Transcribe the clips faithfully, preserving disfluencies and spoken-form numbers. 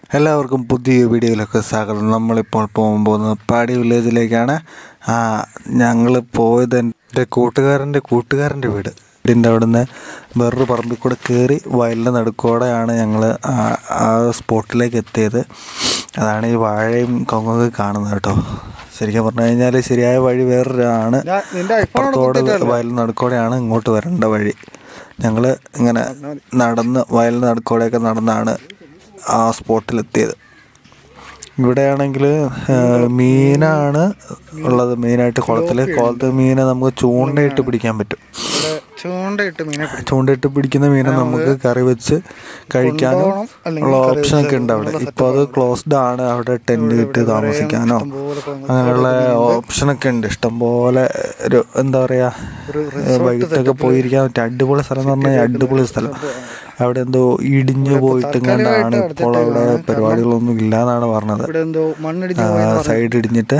എല്ലാവർക്കും പുതിയ വീഡിയോയിലൊക്കെ സ്വാഗതം. നമ്മളിപ്പോൾ പോകാൻ പോകുന്നത് പാടി വില്ലേജിലേക്കാണ്. ഞങ്ങൾ പോയത് എൻ്റെ കൂട്ടുകാരൻ്റെ കൂട്ടുകാരൻ്റെ വീട് വീടിൻ്റെ അവിടെ നിന്ന് വേറൊരു പറമ്പിൽ കൂടെ കയറി വയലിൻ്റെ നടുക്കോടെയാണ് ഞങ്ങൾ ആ സ്പോട്ടിലേക്ക് എത്തിയത്. അതാണ് ഈ വാഴയും കവുങ്ങൊക്കെ കാണുന്നത് കേട്ടോ. ശരിക്കും പറഞ്ഞു കഴിഞ്ഞാൽ ശരിയായ വഴി വേറൊരാണ്. അപ്പുറത്തോടെ വയലിൻ്റെ നടുക്കോടെയാണ് ഇങ്ങോട്ട് വരേണ്ട വഴി. ഞങ്ങൾ ഇങ്ങനെ നടന്ന് വയലിൻ്റെ നടുക്കോടെയൊക്കെ നടന്നാണ് ആ സ്പോട്ടിലെത്തിയത്. ഇവിടെയാണെങ്കിൽ മീനാണ് ഉള്ളത് മെയിനായിട്ട്. കുളത്തിൽ കുളത്തിൽ മീനെ നമുക്ക് ചൂണ്ടയിട്ട് പിടിക്കാൻ പറ്റും. ചൂണ്ടയിട്ട് മീനെ ചൂണ്ടയിട്ട് പിടിക്കുന്ന മീനെ നമുക്ക് കറി വെച്ച് കഴിക്കാനും ഉള്ള ഓപ്ഷനൊക്കെ ഉണ്ട് അവിടെ. ഇപ്പോൾ അത് ക്ലോസ്ഡ് ആണ്. അവിടെ ടെൻറ്റ് ഇട്ട് താമസിക്കാനോ അങ്ങനെയുള്ള ഓപ്ഷനൊക്കെ ഉണ്ട്. ഇഷ്ടംപോലെ ഒരു എന്താ പറയുക വൈകിട്ടൊക്കെ പോയിരിക്കാൻ പറ്റും. അടിപൊളി സ്ഥലം എന്ന് പറഞ്ഞാൽ അടിപൊളി സ്ഥലം. അവിടെ എന്തോ ഇടിഞ്ഞു പോയിട്ട് കണ്ടാണ്. ഇപ്പോൾ അവിടെ പരിപാടികളൊന്നും ഇല്ലാന്നാണ് പറഞ്ഞത്. സൈഡ് ഇടിഞ്ഞിട്ട്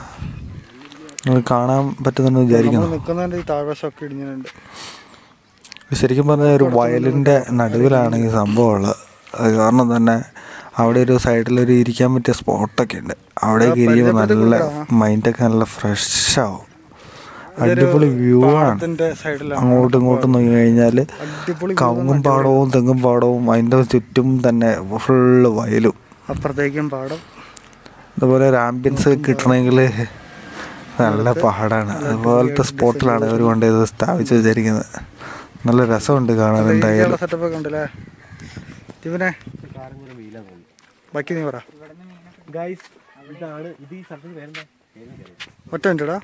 കാണാൻ പറ്റുന്നെന്ന് വിചാരിക്കുന്നു. ശരിക്കും പറഞ്ഞാൽ ഒരു വയലിൻ്റെ നടുവിലാണ് ഈ സംഭവം ഉള്ളത്. അത് കാരണം തന്നെ അവിടെ ഒരു സൈഡിലൊരു ഇരിക്കാൻ പറ്റിയ സ്പോട്ടൊക്കെ ഉണ്ട്. അവിടേക്ക് ഇരിക്കുമ്പോൾ നല്ല മൈൻഡൊക്കെ നല്ല ഫ്രഷാവും. അടിപൊളി വ്യൂ ആണ്. അങ്ങോട്ടും ഇങ്ങോട്ടും നോക്കി കഴിഞ്ഞാൽ കവുങ്ങും പാടവും തെങ്ങും പാടവും അതിൻ്റെ ചുറ്റും തന്നെ ഫുള്ള് വയലും അപ്പുറത്തേക്കും പാടം. അതുപോലെ ഒരു ആംബിയൻസ് കിട്ടണമെങ്കിൽ നല്ല പാടാണ്. അതുപോലത്തെ സ്പോട്ടിലാണ് ഇവർ കൊണ്ട് ഇത് സ്ഥാപിച്ച് വെച്ചിരിക്കുന്നത്. നല്ല രസമുണ്ട് കാണാൻ. എന്തായാലും ഒറ്റ മിനിറ്റടാ.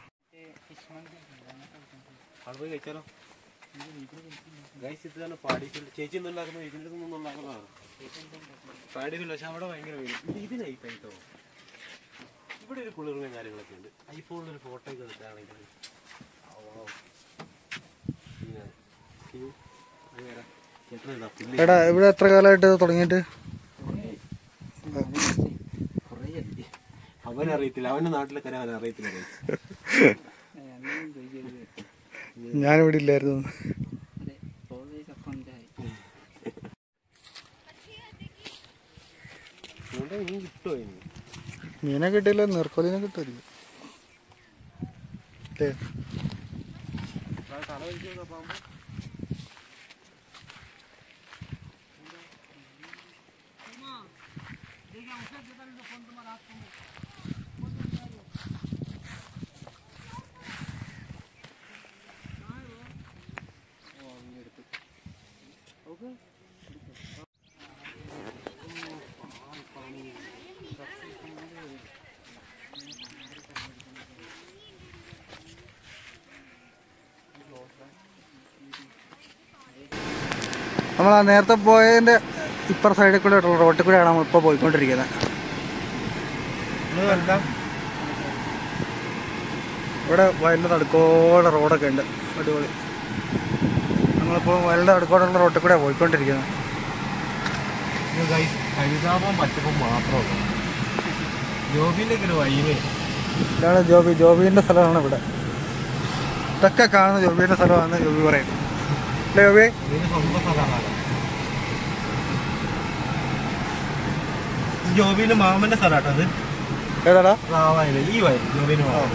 ഇവിടെ ഒരു കുളിർമയും കാര്യങ്ങളൊക്കെ ഉണ്ട്. ഐഫോണിലൊരു ഫോട്ടോ ഒക്കെ എടുത്താണെങ്കിൽ എടാ ഇവിടെ എത്ര കാലമായിട്ട് തുടങ്ങിയിട്ട്? അവനറിയത്തില്ല, അവന്റെ നാട്ടിലെ കാര്യം അവൻ അറിയത്തില്ല. ഞാനിവിടെ ഇല്ലായിരുന്നു. കിട്ടുമോ? മീനെ കിട്ടിയില്ല, നീർക്കോലിനെ കിട്ടുമായിരിക്കും അല്ലേ? നമ്മൾ ആ നേരത്തെ പോയതിൻ്റെ ഇപ്പുറ സൈഡിൽ കൂടെ റോട്ടിൽ കൂടെയാണ് നമ്മളിപ്പോൾ പോയിക്കൊണ്ടിരിക്കുന്നത്. ഇവിടെ വയലിൻ്റെ നടുക്കോടെ റോഡൊക്കെ ഉണ്ട്. അടിപൊളി. നമ്മളിപ്പോൾ വയലിൻ്റെ നടുക്കോടുള്ള റോട്ടിൽ കൂടെ പോയിക്കൊണ്ടിരിക്കുന്നത്. ഹരിതാപവും പച്ചപ്പും മാത്രമല്ല, ജോബിൻ്റെ ഒക്കെ ഒരു വൈവേ. ഇതാണ് ജോബി. ജോബീൻ്റെ സ്ഥലമാണ് ഇവിടെ. ഇതൊക്കെ കാണുന്ന ജോബീൻ്റെ സ്ഥലമാണെന്ന് ജോബി പറയുന്നത്. അല്ലേ ജോബി? സ്വന്തം സ്ഥലമാണ്. ജോബിന്റെ മാമന്റെ സ്ഥലമാട്ടോ അത്. ഏതാടാ? റാവായില്ല ഈ വയൽ ജോബിന്റെ മാമ.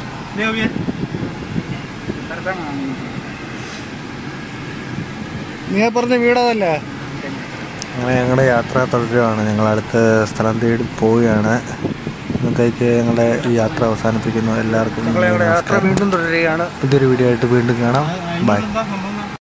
നീ പറഞ്ഞ വീടതല്ലേ? അങ്ങനെ ഞങ്ങളുടെ യാത്ര തുടരുകയാണ്. ഞങ്ങൾ അടുത്ത സ്ഥലം തേടി പോവുകയാണ്. ഇന്നത്തേക്ക് ഞങ്ങളുടെ ഈ യാത്ര അവസാനിപ്പിക്കുന്നു. എല്ലാവർക്കും യാത്ര വീണ്ടും തുടരുകയാണ്. ഇതൊരു വീഡിയോ ആയിട്ട് വീണ്ടും കാണാം. ബൈ.